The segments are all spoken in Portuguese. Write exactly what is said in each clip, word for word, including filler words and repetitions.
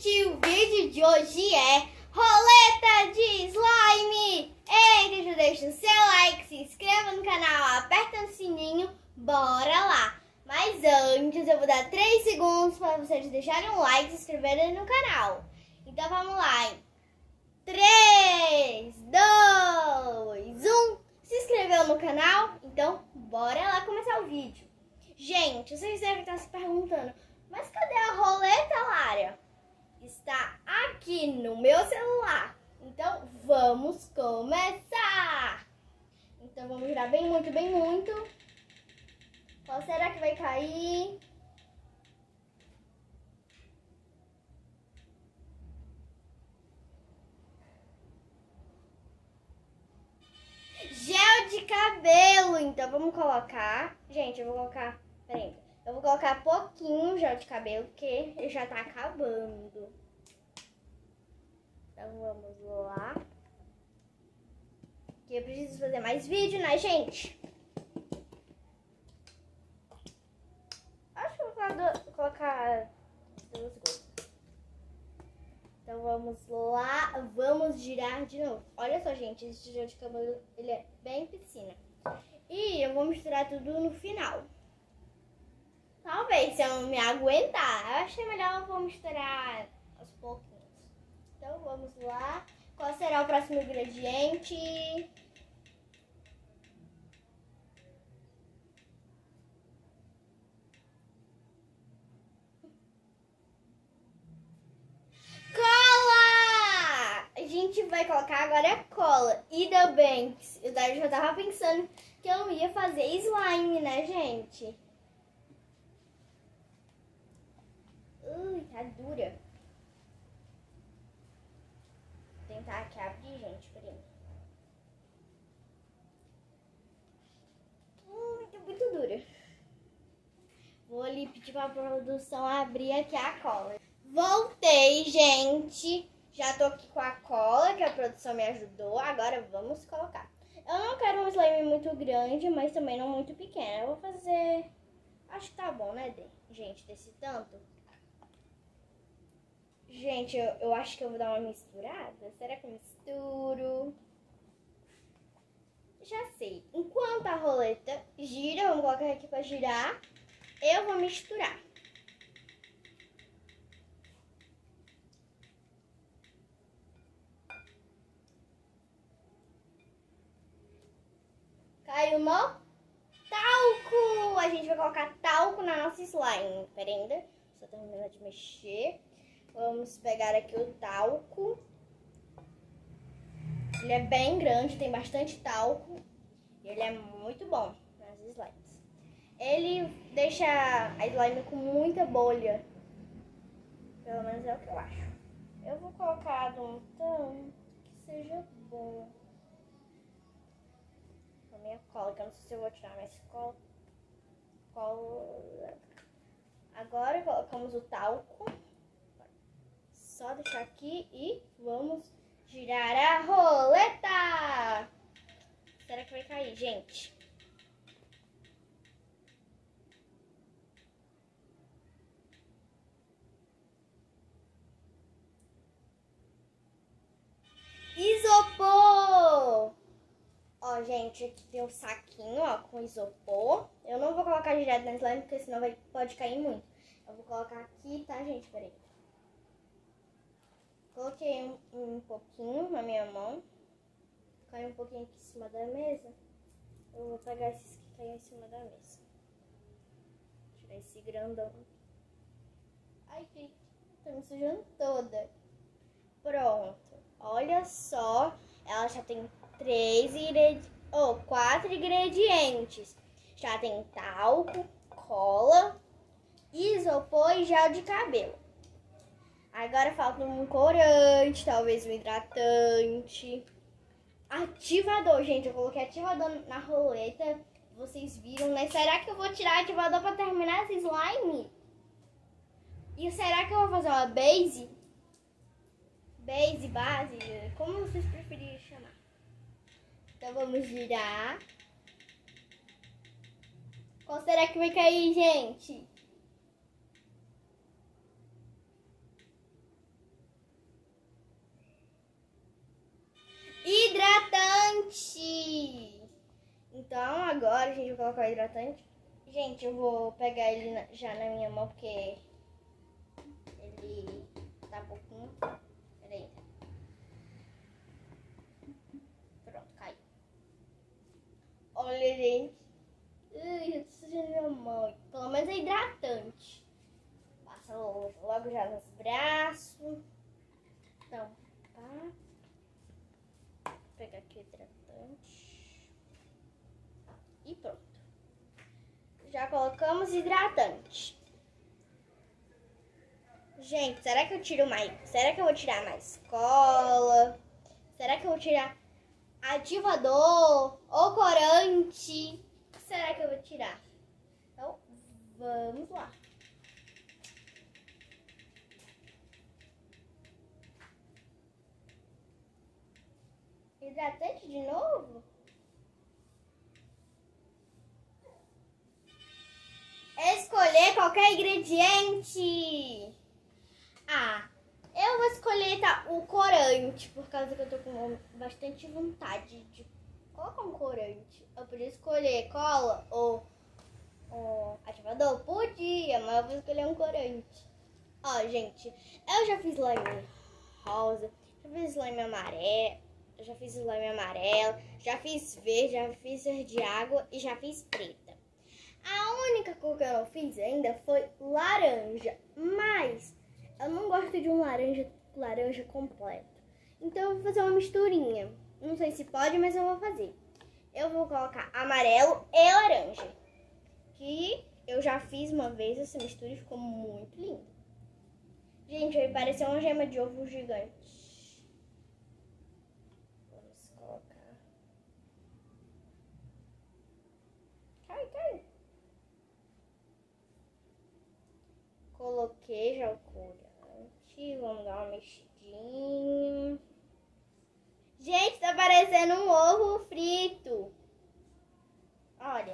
gente, o vídeo de hoje é roleta de slime. Ei, já deixa o seu like, se inscreva no canal, aperta no sininho, bora lá. Mas antes eu vou dar três segundos para vocês deixarem um like e se inscreverem no canal. Então vamos lá, hein? três, dois, um. Se inscreveu no canal? Então bora lá começar o vídeo. Gente, vocês devem estar se perguntando, mas cadê a roleta, Lara? Está aqui no meu celular. Então vamos começar. Então vamos girar bem muito, bem muito. Qual será que vai cair? Gel de cabelo. Então vamos colocar. Gente, eu vou colocar. Peraí. Eu vou colocar pouquinho gel de cabelo, porque ele já tá acabando. Então vamos lá. Que eu preciso fazer mais vídeo, né, gente? Acho que eu vou colocar, colocar duas gotas. Então vamos lá, vamos girar de novo. Olha só, gente, esse gel de cabelo, ele é bem piscina. E eu vou misturar tudo no final. Talvez, se eu não me aguentar, eu achei melhor eu vou misturar aos pouquinhos. Então vamos lá. Qual será o próximo ingrediente? Cola! A gente vai colocar agora cola. E também, eu já tava pensando que eu ia fazer slime, né, gente? Ui, tá dura. Vou tentar aqui abrir, gente, peraí. Ui, tá muito dura. Vou ali pedir pra produção abrir aqui a cola. Voltei, gente. Já tô aqui com a cola que a produção me ajudou. Agora vamos colocar. Eu não quero um slime muito grande, mas também não muito pequeno. Eu vou fazer... Acho que tá bom, né, gente, desse tanto. Gente, eu, eu acho que eu vou dar uma misturada. Será que eu misturo? Já sei. Enquanto a roleta gira, vamos colocar aqui pra girar, eu vou misturar. Caiu no talco. A gente vai colocar talco na nossa slime. Pera ainda. Só terminando de mexer. Vamos pegar aqui o talco. Ele é bem grande, tem bastante talco. E ele é muito bom nas slimes. Ele deixa a slime com muita bolha. Pelo menos é o que eu acho. Eu vou colocar de um tanto que seja bom. A minha cola, que eu não sei se eu vou tirar mais cola. cola. Agora colocamos o talco. Só deixar aqui e vamos girar a roleta. Será que vai cair, gente? Isopor! Ó, gente, aqui tem um saquinho, ó, com isopor. Eu não vou colocar direto na slime, porque senão vai, pode cair muito. Eu vou colocar aqui, tá, gente? Peraí. Coloquei um, um pouquinho na minha mão. Caiu um pouquinho aqui em cima da mesa. Eu vou pegar esses que caíram em cima da mesa. Tirar esse grandão. Ai, gente, tô me sujando toda. Pronto. Olha só. Ela já tem três ingredientes. Ou oh, quatro ingredientes. Já tem talco, cola, isopor e gel de cabelo. Agora falta um corante, talvez um hidratante. Ativador, gente. Eu coloquei ativador na roleta. Vocês viram, né? Será que eu vou tirar ativador pra terminar esse slime? E será que eu vou fazer uma base? Base, base, como vocês preferirem chamar. Então vamos girar. Qual será que vai cair, gente? Agora, gente, eu vou colocar o hidratante. Gente, eu vou pegar ele na, já na minha mão, porque ele tá um pouquinho... Peraí. Pronto, caiu. Olha, gente. Ui, eu tô sujando minha mão. Pelo menos é hidratante. Passa logo, logo já nos braços. Então, tá. Vou pegar aqui o hidratante. E pronto. Já colocamos hidratante. Gente, será que eu tiro mais? Será que eu vou tirar mais cola? Será que eu vou tirar ativador ou corante? O que será que eu vou tirar? Então, vamos lá. Hidratante de novo? Escolher qualquer ingrediente. Ah, eu vou escolher tá, o corante, por causa que eu tô com bastante vontade de colocar um corante. Eu podia escolher cola ou, ou ativador? Podia, mas eu vou escolher um corante. Ó, gente, eu já fiz slime rosa, já fiz slime amarelo, já fiz slime amarelo, já fiz verde, já fiz verde água e já fiz preta. A única cor que eu não fiz ainda foi laranja, mas eu não gosto de um laranja, laranja completo. Então eu vou fazer uma misturinha. Não sei se pode, mas eu vou fazer. Eu vou colocar amarelo e laranja, que eu já fiz uma vez essa mistura e ficou muito linda. Gente, vai parecer uma gema de ovo gigante. Vamos colocar. Cai, cai. Coloquei já o corante. Vamos dar uma mexidinha. Gente, tá parecendo um ovo frito. Olha.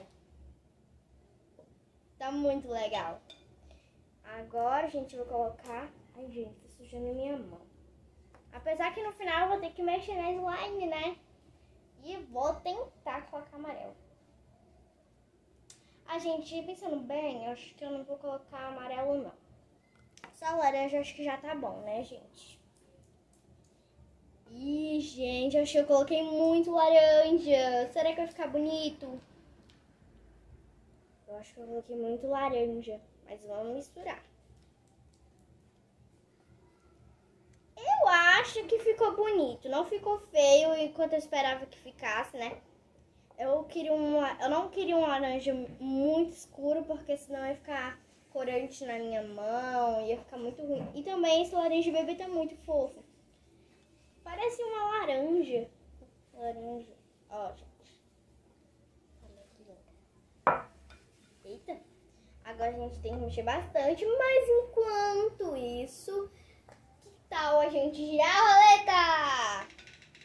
Tá muito legal. Agora, gente, eu vou colocar... Ai, gente, tá sujando minha mão. Apesar que no final eu vou ter que mexer na slime, né? E vou tentar colocar amarelo. Ah, gente, pensando bem, eu acho que eu não vou colocar amarelo, não. Só laranja, acho que já tá bom, né, gente? Ih, gente, acho que eu coloquei muito laranja. Será que vai ficar bonito? Eu acho que eu coloquei muito laranja. Mas vamos misturar. Eu acho que ficou bonito. Não ficou feio enquanto eu esperava que ficasse, né? Eu, queria uma, eu não queria um laranja muito escuro, porque senão ia ficar corante na minha mão, ia ficar muito ruim. E também esse laranja bebê tá muito fofo. Parece uma laranja. Laranja. Ó, gente. Olha que linda. Eita. Agora a gente tem que mexer bastante, mas enquanto isso, que tal a gente girar a roleta?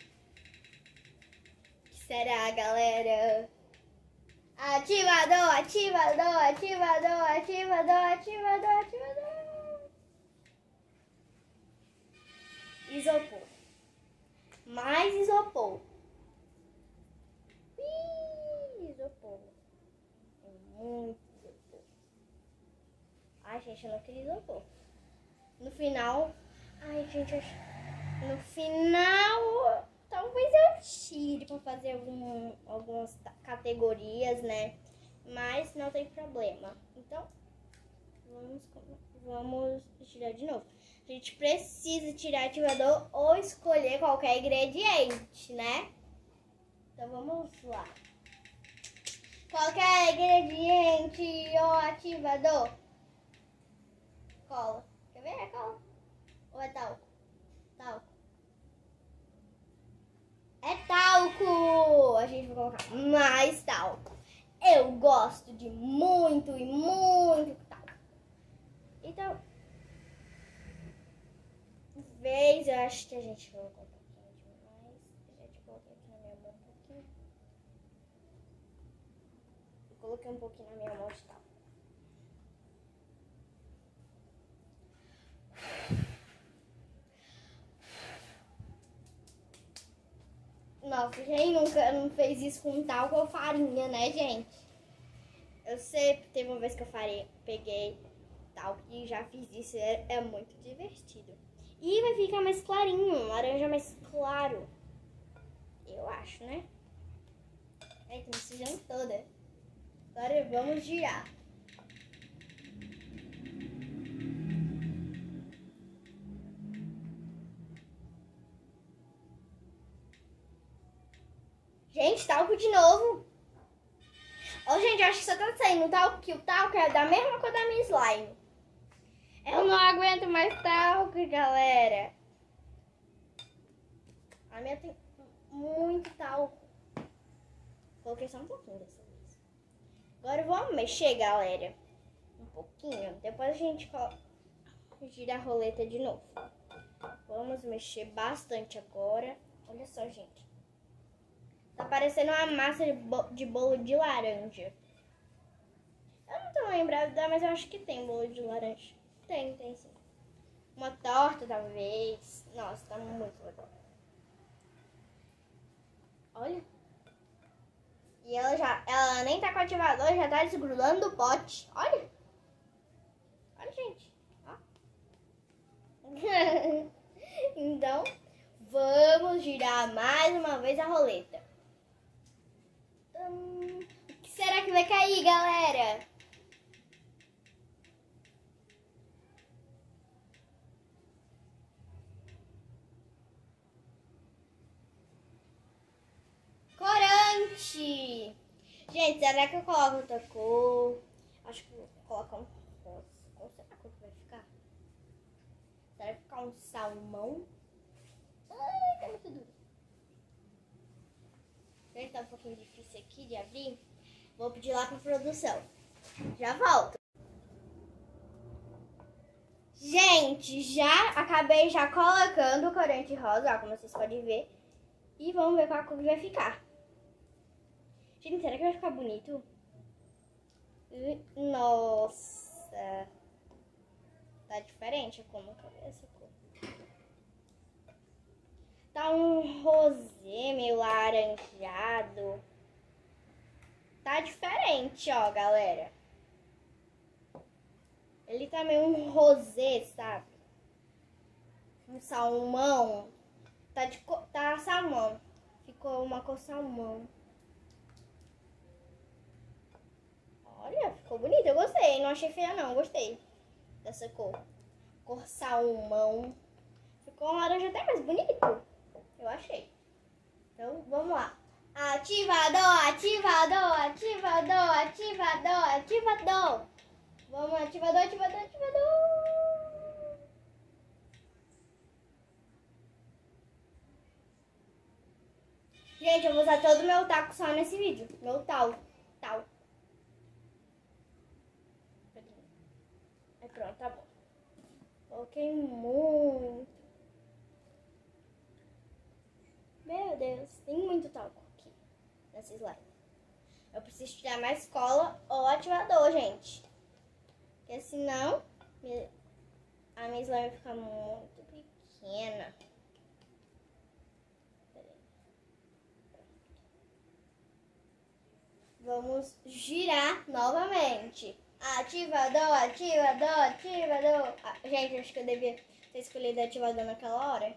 Será, galera? Ativador, ativador, ativador, ativador, ativador, ativador. Isopor. Mais isopor. Ih, isopor. Muito isopor. Ai, gente, eu não queria isopor. No final... Ai, gente, no final... Talvez eu tire para fazer algum, algumas categorias, né? Mas não tem problema. Então, vamos, vamos tirar de novo. A gente precisa tirar ativador ou escolher qualquer ingrediente, né? Então, vamos lá. Qualquer ingrediente ou ativador. Cola. Quer ver? É cola. Ou é talco? Talco. É talco! A gente vai colocar mais talco. Eu gosto de muito e muito talco. Então, vez eu acho que a gente colocou um pouquinho demais. A gente coloquei aqui na minha mão um pouquinho. Eu coloquei um pouquinho na minha mão de talco. Nossa, quem nunca não fez isso com talco ou farinha, né, gente? Eu sei, teve uma vez que eu farei, peguei talco e já fiz isso, é, é muito divertido. E vai ficar mais clarinho, laranja mais claro. Eu acho, né? Ai, tô me sujando toda. Agora vamos girar. Gente, talco de novo. Ô, gente, acho que só tá saindo talco, que o talco é da mesma cor da minha slime. Eu não aguento mais talco, galera. A minha tem muito talco. Coloquei só um pouquinho dessa vez. Agora vamos mexer, galera. Um pouquinho. Depois a gente gira a roleta de novo. Vamos mexer bastante agora. Olha só, gente. Tá parecendo uma massa de, bo de bolo de laranja. Eu não tô lembrada, mas eu acho que tem bolo de laranja. Tem, tem sim. Uma torta, talvez. Nossa, tá muito legal. Olha. E ela já, ela nem tá com o ativador, já tá desgrudando do pote. Olha. Olha, gente. Ó. Então, vamos girar mais uma vez a roleta. Hum, o que será que vai cair, galera? Corante! Gente, será que eu coloco outra cor? Acho que vou colocar um rosa. Qual será a cor que vai ficar? Será que vai ficar um salmão? Ai, tá muito duro. Gente, tá um pouquinho difícil aqui de abrir. Vou pedir lá pra produção. Já volto. Gente, já acabei já colocando o corante rosa, ó, como vocês podem ver. E vamos ver qual cor que vai ficar. Gente, será que vai ficar bonito? Nossa. Tá diferente como que é essa cor. Tá um rosé meio laranjado. Tá diferente, ó, galera. Ele tá meio um rosé, sabe? Um salmão. Tá, de, tá salmão. Ficou uma cor salmão. Olha, ficou bonito. Eu gostei. Não achei feia, não. Gostei dessa cor. Cor salmão. Ficou um laranja até mais bonito. Eu achei. Então, vamos lá. Ativador, ativador, ativador, ativador, ativador. Vamos, ativador, ativador, ativador. Gente, eu vou usar todo o meu taco só nesse vídeo. Meu tal, tal. Aí pronto, tá bom. Coloquei muito. Meu Deus, tem muito talco aqui nessa slime. Eu preciso tirar mais cola ou ativador, gente. Porque senão a minha slime vai ficar muito pequena. Vamos girar novamente. Ativador, ativador, ativador. Ah, gente, acho que eu devia ter escolhido ativador naquela hora.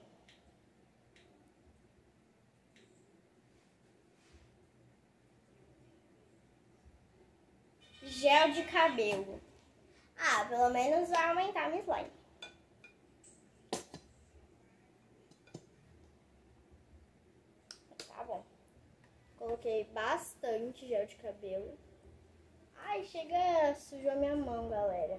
Gel de cabelo. Ah, pelo menos vai aumentar a minha slime. Tá bom. Coloquei bastante gel de cabelo. Ai, chega, sujou a minha mão, galera.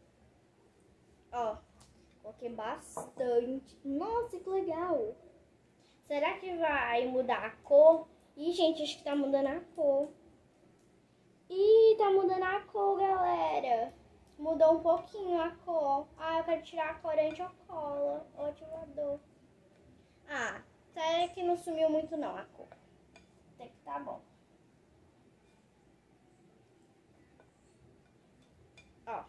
Ó, coloquei bastante. Nossa, que legal. Será que vai mudar a cor? Ih, gente, acho que tá mudando a cor. Ih, tá mudando a cor, galera. Mudou um pouquinho a cor. Ah, eu quero tirar a corante ou cola. Ou ativador. Ah, até que não sumiu muito não a cor. Até que tá bom. Ó.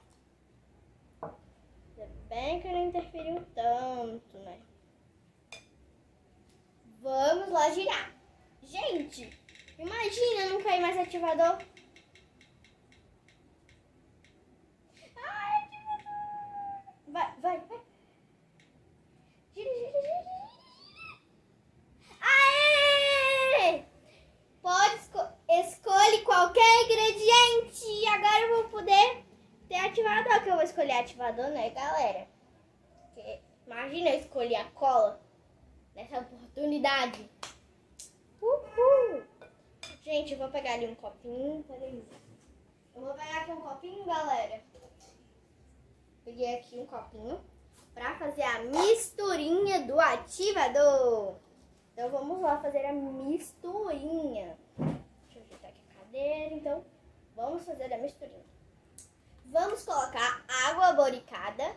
Ainda bem que não interferiu tanto, né? Vamos lá girar. Gente, imagina não cair mais ativador. Ai, ativador. Vai, vai, vai. Gira, gira, gira, gira. Aê! Pode esco escolher qualquer ingrediente. E agora eu vou poder ter ativador. Que eu vou escolher ativador, né, galera? Porque, imagina eu escolher a cola nessa oportunidade. Uhul! Gente, eu vou pegar ali um copinho. Peraí. Eu vou pegar aqui um copinho, galera. Peguei aqui um copinho pra fazer a misturinha do ativador. Então vamos lá fazer a misturinha. Deixa eu ajeitar aqui a cadeira. Então vamos fazer a misturinha. Vamos colocar água boricada.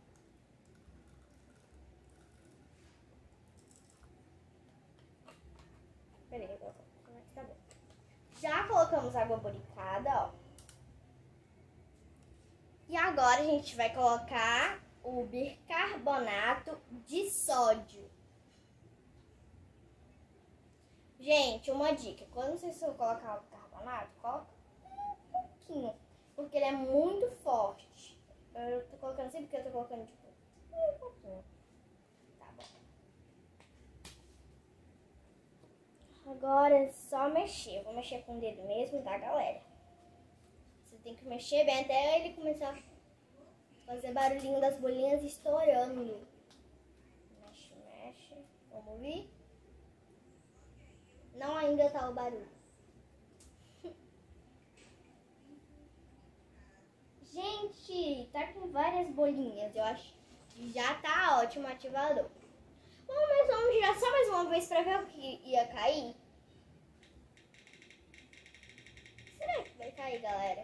Peraí, agora como é que tá bom. Já colocamos água boricada, ó. E agora a gente vai colocar o bicarbonato de sódio. Gente, uma dica. Quando vocês for colocar o bicarbonato, coloca um pouquinho. Porque ele é muito forte. Eu tô colocando assim porque eu tô colocando tipo um pouquinho. Tá bom. Agora é só mexer. Eu vou mexer com o dedo mesmo, tá, galera? Você tem que mexer bem até ele começar a fazer barulhinho das bolinhas estourando. Mexe, mexe. Vamos ouvir? Não ainda tá o barulho. Gente, tá com várias bolinhas. Eu acho que já tá ótimo o ativador. Bom, mas vamos girar só mais uma vez pra ver o que ia cair. Será que vai cair, galera?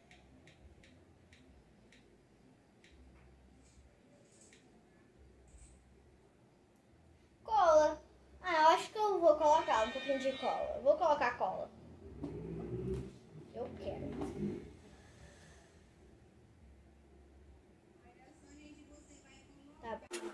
Cola. Ah, eu acho que eu vou colocar um pouquinho de cola. Eu vou colocar cola. Eu quero. Tá bom.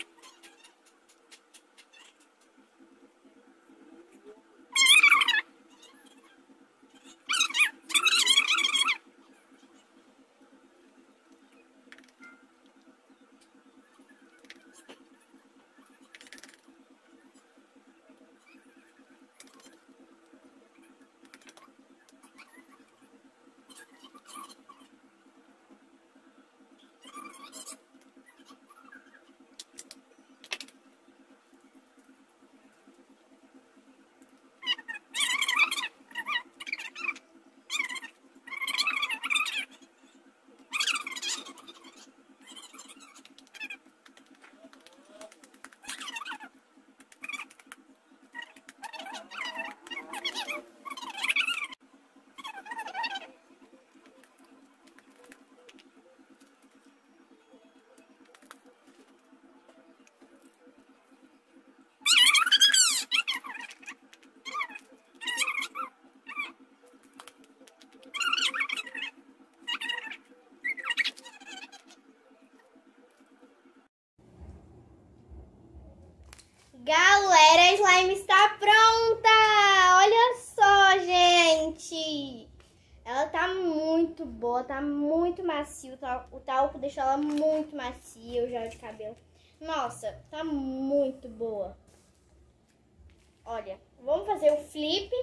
Galera, a slime está pronta! Olha só, gente! Ela tá muito boa, tá muito macia. O talco deixou ela muito macia, o gel de cabelo. Nossa, tá muito boa. Olha, vamos fazer o flip.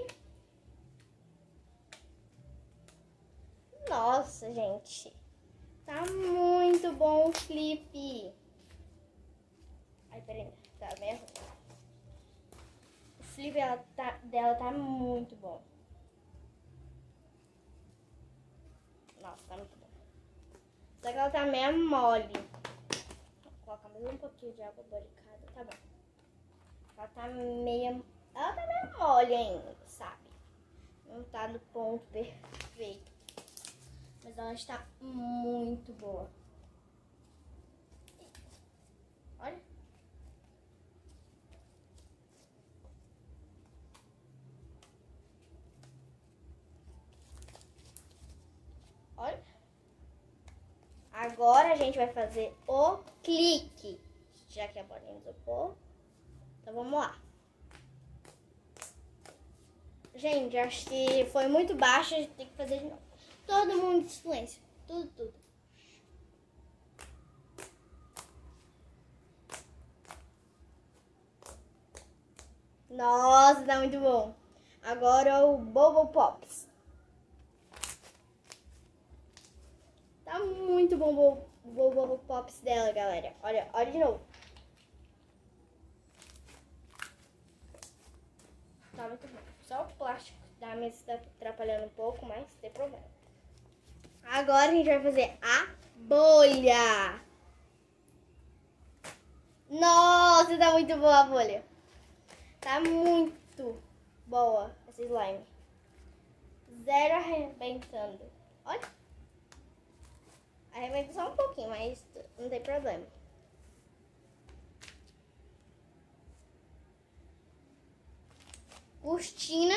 Nossa, gente. Tá muito bom o flip. Ai, peraí, tá vendo? O flip ela tá, dela tá muito bom. Nossa, tá muito bom. Só que ela tá meio mole. Vou colocar mais um pouquinho de água boricada, tá bom. Ela tá meio... Ela tá meio mole ainda, sabe? Não tá no ponto perfeito. Mas ela está muito boa. Olha. Olha. Agora a gente vai fazer o clique. Já que a bolinha isopor. Então vamos lá. Gente, acho que foi muito baixo, a gente tem que fazer de novo. Todo mundo em silêncio. Tudo, tudo. Nossa, tá muito bom. Agora o Bobo Pops. Tá muito bom o Bobo Pops dela, galera. Olha, olha de novo. Tá muito bom. Só o plástico da mesa está atrapalhando um pouco, mas não tem problema. Agora a gente vai fazer a bolha. Nossa, tá muito boa a bolha. Tá muito boa essa slime. Zero arrebentando. Olha. Arrebenta só um pouquinho, mas não tem problema. Cortina.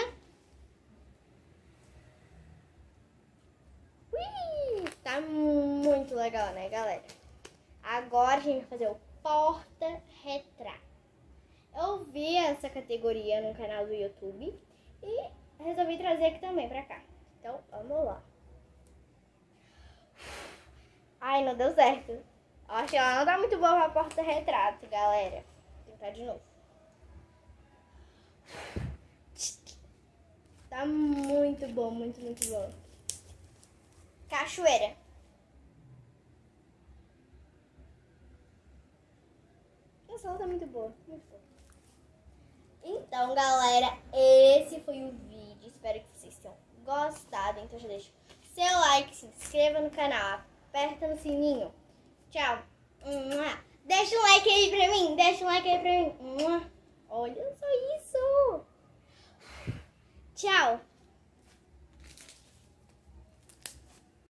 Ui, tá muito legal, né, galera? Agora a gente vai fazer o porta-retrato. Eu vi essa categoria no canal do YouTube e resolvi trazer aqui também pra cá. Então, vamos lá. Ai, não deu certo. Acho que ela não tá muito boa pra porta-retrato, galera. Vou tentar de novo. Tá muito bom, muito, muito bom. Cachoeira. Nossa, ela tá muito boa, muito boa. Então, galera, esse foi o vídeo. Espero que vocês tenham gostado. Então, já deixa seu like, se inscreva no canal, aperta no sininho. Tchau. Deixa um like aí pra mim, deixa um like aí pra mim. Olha só isso.